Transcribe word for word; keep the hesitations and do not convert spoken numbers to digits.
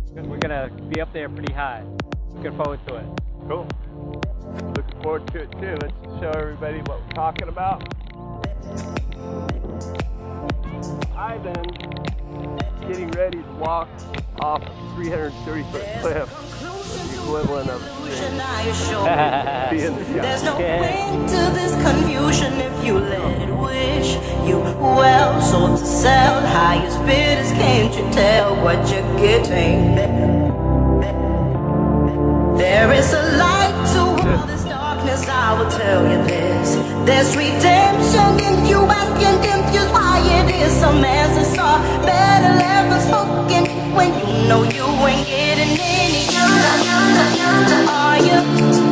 because we're gonna be up there pretty high. Looking forward to it. Cool. Looking forward to it too. Let's show everybody what we're talking about. Ivan getting ready to walk off a three hundred thirty foot cliff, the equivalent of being in the sky. There's no end to this confusion if you let it wish you well. Sold to sell, highest bidders, can't you tell what you're getting? There is a light to all this darkness, I will tell you this. There's redemption in you, asking confused why it is some answers are better left unspoken when you know you ain't getting any. Are you?